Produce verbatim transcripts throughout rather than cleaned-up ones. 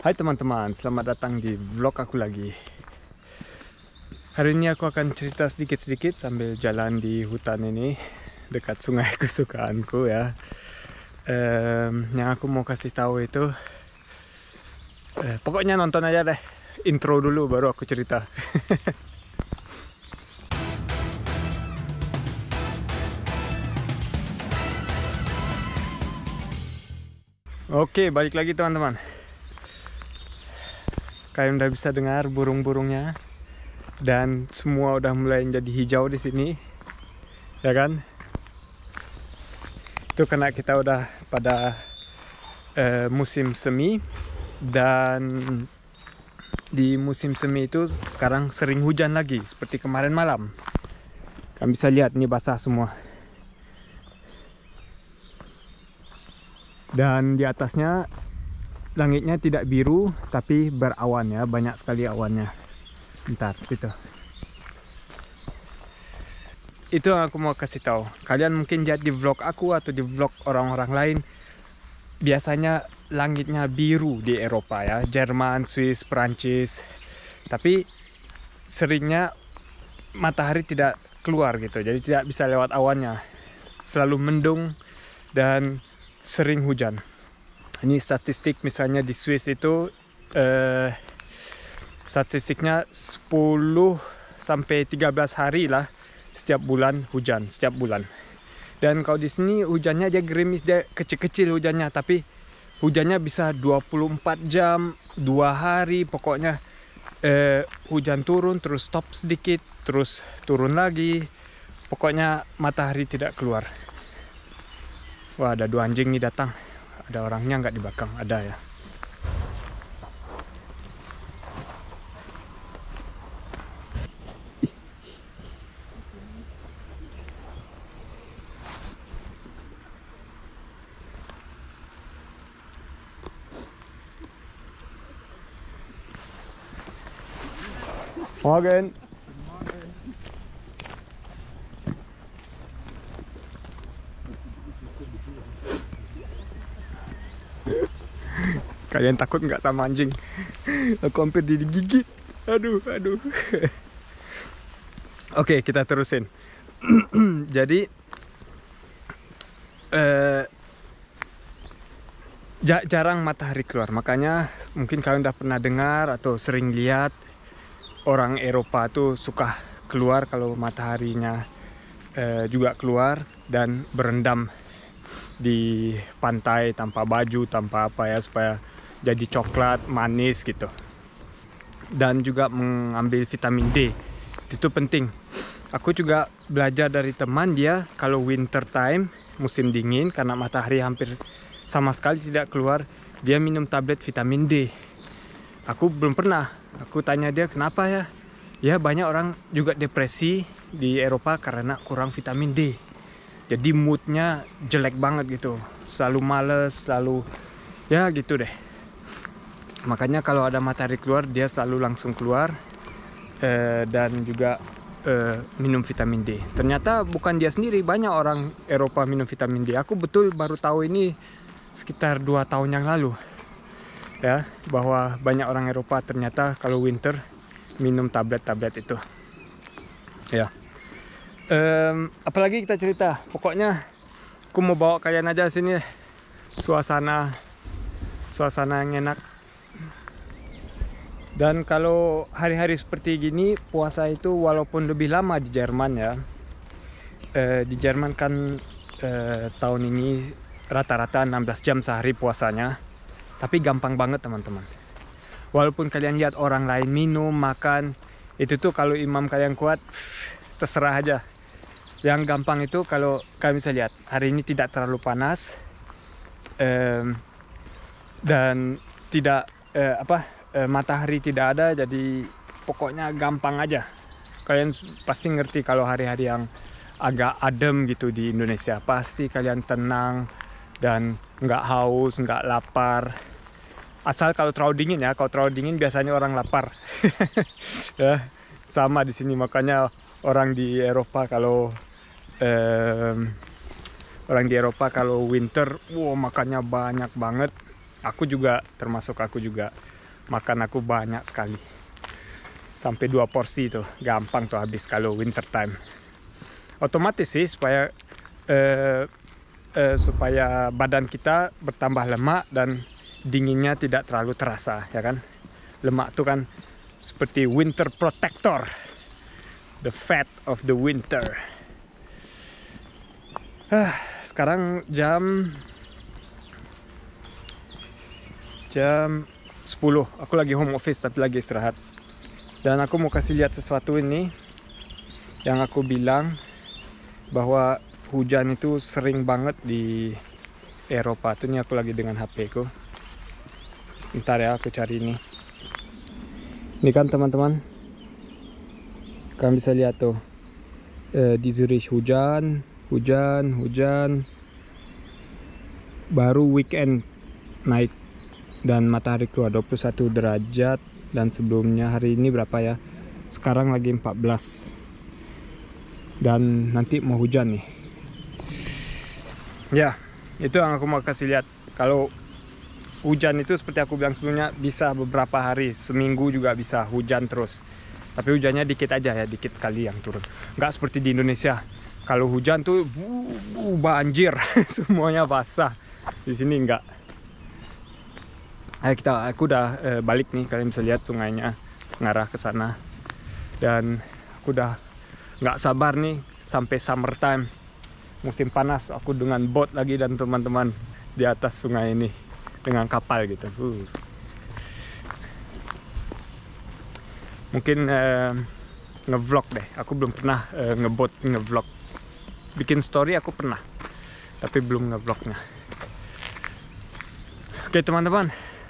Hai teman-teman, selamat datang di vlog aku lagi. Hari ini aku akan cerita sedikit-sedikit sambil jalan di hutan ini dekat sungai kesukaanku ya. Um, yang aku mau kasih tahu itu, eh, pokoknya nonton aja deh. Intro dulu baru aku cerita. Oke, balik lagi teman-teman. Kalian udah bisa dengar burung-burungnya dan semua udah mulai jadi hijau di sini, ya kan? Itu karena kita udah pada uh, musim semi, dan di musim semi itu sekarang sering hujan lagi seperti kemarin malam. Kalian bisa lihat ini basah semua. Dan di atasnya langitnya tidak biru tapi berawan ya, banyak sekali awannya. Bentar, itu. Itu yang aku mau kasih tahu. Kalian mungkin lihat di vlog aku atau di vlog orang-orang lain, biasanya langitnya biru di Eropa ya, Jerman, Swiss, Perancis. Tapi seringnya matahari tidak keluar gitu, jadi tidak bisa lewat awannya. Selalu mendung dan sering hujan. Ini statistik misalnya di Swiss itu eh, statistiknya sepuluh sampai tiga belas hari lah setiap bulan hujan, setiap bulan. Dan kalau di sini hujannya dia gerimis, dia kecil-kecil hujannya, tapi hujannya bisa dua puluh empat jam, dua hari pokoknya. eh, hujan turun terus stop sedikit, terus turun lagi. Pokoknya matahari tidak keluar. Wah, ada dua anjing nih datang. Ada orangnya nggak di belakang? Ada ya. Morgen. Kalian takut nggak sama anjing? Aku hampir digigit. Aduh, aduh. Oke, kita terusin. Jadi eh, jarang matahari keluar. Makanya mungkin kalian udah pernah dengar atau sering lihat orang Eropa tuh suka keluar kalau mataharinya eh, juga keluar dan berendam di pantai tanpa baju, tanpa apa ya, supaya jadi coklat manis gitu. Dan juga mengambil vitamin D, itu penting. Aku juga belajar dari teman dia, kalau winter time, musim dingin, karena matahari hampir sama sekali tidak keluar, dia minum tablet vitamin D. Aku belum pernah. Aku tanya dia kenapa ya. Ya banyak orang juga depresi di Eropa karena kurang vitamin D. Jadi moodnya jelek banget gitu, selalu males, selalu ya gitu deh. Makanya kalau ada matahari keluar, dia selalu langsung keluar eh, dan juga eh, minum vitamin D. Ternyata bukan dia sendiri, banyak orang Eropa minum vitamin D. Aku betul baru tahu ini sekitar dua tahun yang lalu ya, bahwa banyak orang Eropa ternyata kalau winter minum tablet-tablet itu ya. Um, apalagi kita cerita, pokoknya aku mau bawa kalian aja sini, suasana suasana yang enak. Dan kalau hari-hari seperti gini puasa itu walaupun lebih lama di Jerman ya, eh, di Jerman kan eh, tahun ini rata-rata enam belas jam sehari puasanya, tapi gampang banget teman-teman. Walaupun kalian lihat orang lain minum, makan, itu tuh kalau imam kalian kuat, terserah aja. Yang gampang itu kalau kalian bisa lihat, hari ini tidak terlalu panas um, dan tidak uh, apa uh, matahari tidak ada, jadi pokoknya gampang aja. Kalian pasti ngerti kalau hari-hari yang agak adem gitu di Indonesia, pasti kalian tenang dan nggak haus, nggak lapar. Asal kalau terlalu dingin ya, kalau terlalu dingin biasanya orang lapar. Ya, sama di sini, makanya orang di Eropa kalau Um, orang di Eropa kalau winter, wow, makannya banyak banget. Aku juga termasuk, aku juga makan aku banyak sekali. Sampai dua porsi tuh, gampang tuh habis kalau winter time. Otomatis sih supaya uh, uh, supaya badan kita bertambah lemak dan dinginnya tidak terlalu terasa, ya kan? Lemak tuh kan seperti winter protector, the fat of the winter. Ah, sekarang jam jam sepuluh. Aku lagi home office tapi lagi istirahat. Dan aku mau kasih lihat sesuatu ini yang aku bilang bahwa hujan itu sering banget di Eropa. Tuh, ini aku lagi dengan H P ku. Bentar ya, aku cari ini. Ini kan teman-teman, kalian bisa lihat tuh e, di Zurich hujan, hujan, hujan. Baru weekend naik dan matahari keluar dua puluh satu derajat. Dan sebelumnya hari ini berapa ya? Sekarang lagi empat belas. Dan nanti mau hujan nih. Ya, itu yang aku mau kasih lihat. Kalau hujan itu seperti aku bilang sebelumnya, bisa beberapa hari, seminggu juga bisa hujan terus. Tapi hujannya dikit aja ya, dikit sekali yang turun. Nggak seperti di Indonesia. Kalau hujan tuh bu, bu, banjir, semuanya basah. Di sini enggak. Ayo kita, aku udah eh, balik nih, kalian bisa lihat sungainya ngarah ke sana. Dan aku udah nggak sabar nih sampai summertime, musim panas. Aku dengan boat lagi dan teman-teman di atas sungai ini dengan kapal gitu. Uh. Mungkin eh, ngevlog deh. Aku belum pernah eh, ngebot ngevlog. Bikin story aku pernah, tapi belum ngevlognya. Oke teman-teman.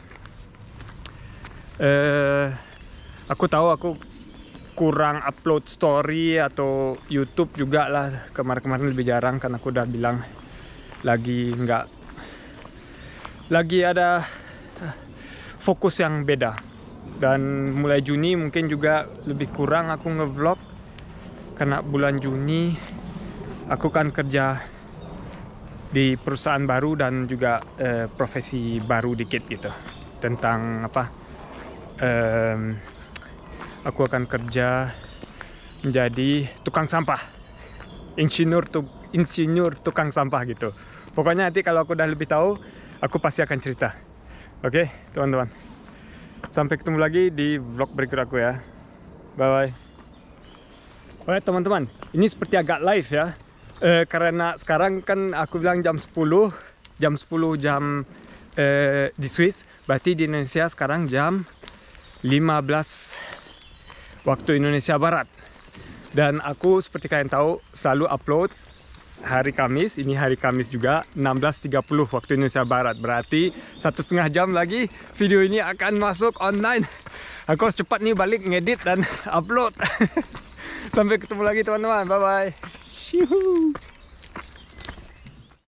Uh, aku tahu aku kurang upload story atau YouTube juga lah, kemarin-kemarin lebih jarang karena aku udah bilang lagi nggak lagi ada fokus yang beda. Dan mulai Juni mungkin juga lebih kurang aku ngevlog karena bulan Juni aku kan kerja di perusahaan baru dan juga uh, profesi baru dikit gitu, tentang apa Um, aku akan kerja menjadi tukang sampah, insinyur tu, insinyur tukang sampah gitu. Pokoknya nanti kalau aku udah lebih tahu, aku pasti akan cerita. Oke, teman-teman. Sampai ketemu lagi di vlog berikut aku ya. Bye bye. Oke teman-teman, ini seperti agak live ya. E, karena sekarang kan aku bilang jam sepuluh, jam sepuluh jam e, di Swiss, berarti di Indonesia sekarang jam lima belas waktu Indonesia Barat. Dan aku seperti kalian tahu selalu upload hari Kamis. Ini hari Kamis juga, enam belas tiga puluh waktu Indonesia Barat. Berarti satu setengah jam lagi video ini akan masuk online. Aku harus cepat nih balik ngedit dan upload. Sampai ketemu lagi teman-teman, bye bye.